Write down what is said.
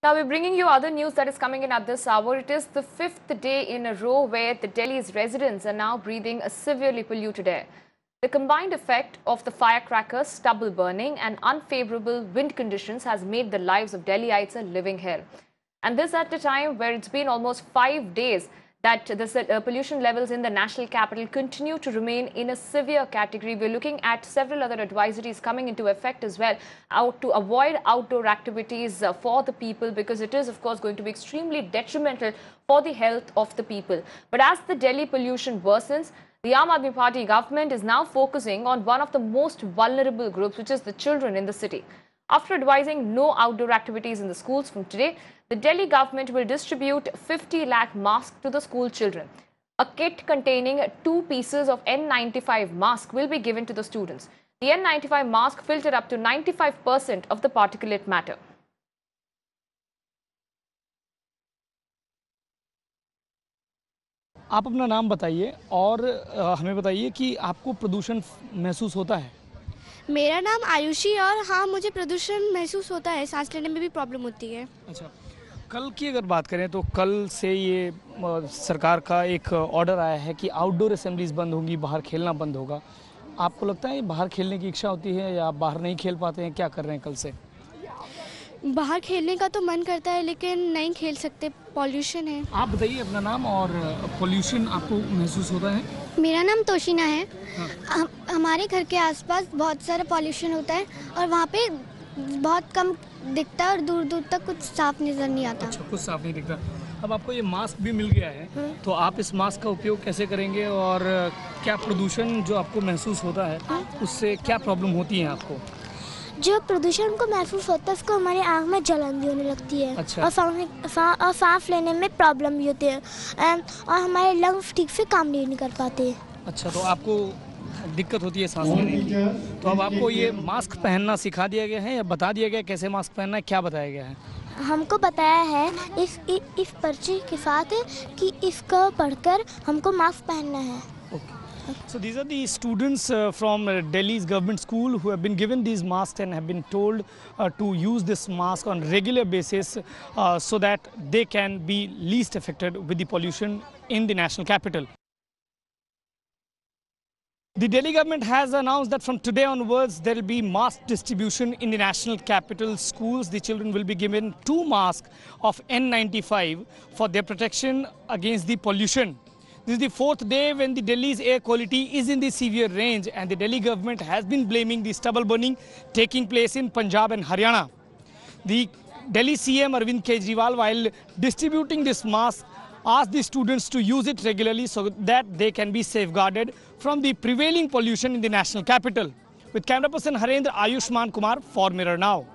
Now we're bringing you other news that is coming in at this hour. It is the fifth day in a row where the Delhi's residents are now breathing a severely polluted air. The combined effect of the firecrackers, stubble burning and unfavorable wind conditions has made the lives of Delhiites a living hell. And this at a time where it's been almost 5 days that the pollution levels in the national capital continue to remain in a severe category. We're looking at several other advisories coming into effect as well to avoid outdoor activities for the people, because it is, of course, going to be extremely detrimental for the health of the people. But as the Delhi pollution worsens, the Aam Aadmi Party government is now focusing on one of the most vulnerable groups, which is the children in the city. After advising no outdoor activities in the schools from today, the Delhi government will distribute 50 lakh masks to the school children. A kit containing 2 pieces of N95 mask will be given to the students. The N95 mask filter up to 95% of the particulate matter. आप अपना नाम बताइए और हमें बताइए कि आपको प्रदूषण महसूस होता है। मेरा नाम आयुषी और हाँ, मुझे प्रदूषण महसूस होता है, सांस लेने में भी प्रॉब्लम होती है। अच्छा, कल की अगर बात करें तो कल से ये सरकार का एक ऑर्डर आया है कि आउटडोर असेंबलीज बंद होंगी, बाहर खेलना बंद होगा। आपको लगता है बाहर खेलने की इच्छा होती है या आप बाहर नहीं खेल पाते हैं? क्या कर रहे हैं कल से? बाहर खेलने का तो मन करता है लेकिन नहीं खेल सकते, पॉल्यूशन है। आप बताइए अपना नाम और पॉल्यूशन आपको महसूस होता है? मेरा नाम तोशिना है। हाँ। हमारे घर के आसपास बहुत सारा पॉल्यूशन होता है और वहाँ पे बहुत कम दिखता है और दूर दूर तक कुछ साफ नजर नहीं आता। अच्छा, कुछ साफ नहीं दिखता। अब आपको ये मास्क भी मिल गया है, तो आप इस मास्क का उपयोग कैसे करेंगे और क्या प्रदूषण जो आपको महसूस होता है उससे क्या प्रॉब्लम होती है आपको? जो प्रदूषण को महसूस होता है उसको हमारी आँख में जलन भी होने लगती है। अच्छा। और सांस लेने में प्रॉब्लम भी होती है और हमारे लंग्स ठीक से काम नहीं कर पाते। अच्छा, तो आपको दिक्कत होती है सांस लेने की। तो अब आपको ये मास्क पहनना सिखा दिया गया है या बता दिया गया कैसे मास्क पहनना है, क्या बताया गया है? हमको बताया है इस पर्ची के साथ कि इसको पढ़कर हमको मास्क पहनना है। So these are the students from Delhi's government school who have been given these masks and have been told to use this mask on regular basis so that they can be least affected with the pollution in the national capital. The Delhi government has announced that from today onwards there will be mask distribution in the national capital schools. The children will be given 2 masks of N95 for their protection against the pollution. This is the 4th day when the Delhi's air quality is in the severe range, and the Delhi government has been blaming the stubble burning taking place in Punjab and Haryana. The Delhi CM Arvind Kejriwal, while distributing this mask, asked the students to use it regularly so that they can be safeguarded from the prevailing pollution in the national capital. With camera person Harendra, Ayushmann Kumar for Mirror Now.